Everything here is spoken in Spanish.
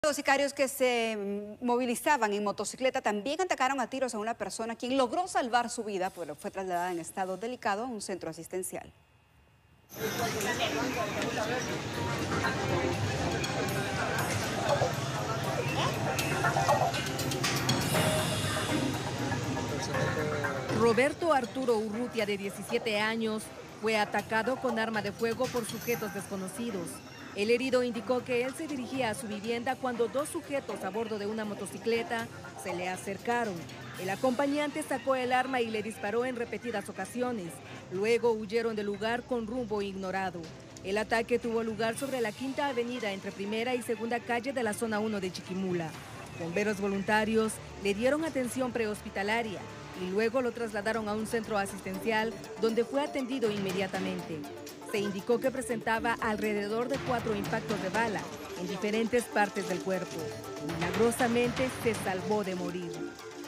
Los sicarios que se movilizaban en motocicleta también atacaron a tiros a una persona quien logró salvar su vida, pero fue trasladada en estado delicado a un centro asistencial. Roberto Arturo Urrutia, de 17 años, fue atacado con arma de fuego por sujetos desconocidos. El herido indicó que él se dirigía a su vivienda cuando dos sujetos a bordo de una motocicleta se le acercaron. El acompañante sacó el arma y le disparó en repetidas ocasiones. Luego huyeron del lugar con rumbo ignorado. El ataque tuvo lugar sobre la Quinta Avenida entre Primera y Segunda Calle de la Zona 1 de Chiquimula. Bomberos voluntarios le dieron atención prehospitalaria y luego lo trasladaron a un centro asistencial donde fue atendido inmediatamente. Se indicó que presentaba alrededor de 4 impactos de bala en diferentes partes del cuerpo. Milagrosamente se salvó de morir.